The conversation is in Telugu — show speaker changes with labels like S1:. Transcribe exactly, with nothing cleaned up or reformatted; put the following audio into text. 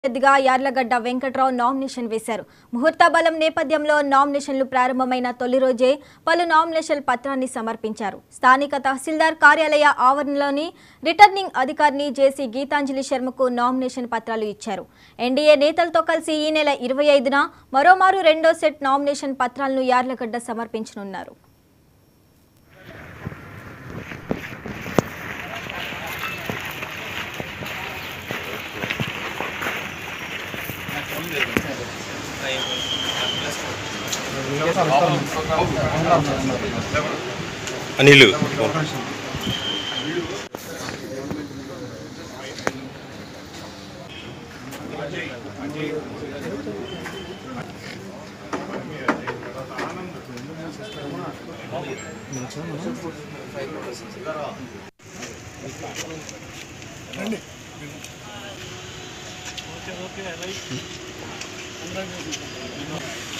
S1: అభ్యర్థిగా యార్లగడ్డ వెంకట్రావు నామినేషన్ వేశారు. ముహూర్త బలం నేపథ్యంలో నామినేషన్లు ప్రారంభమైన తొలి రోజే పలు నామినేషన్ పత్రాన్ని సమర్పించారు. స్థానిక తహసీల్దార్ కార్యాలయ ఆవరణలోని రిటర్నింగ్ అధికారిని జేసీ గీతాంజలి శర్మకు నామినేషన్ పత్రాలు ఇచ్చారు. ఎన్డీఏ నేతలతో కలిసి ఈ నెల ఇరవై ఐదున మరోమారు రెండో సెట్ నామినేషన్ పత్రాలను యార్లగడ్డ సమర్పించనున్నారు.
S2: అనిలు
S3: ఓకే ఓకే రైట్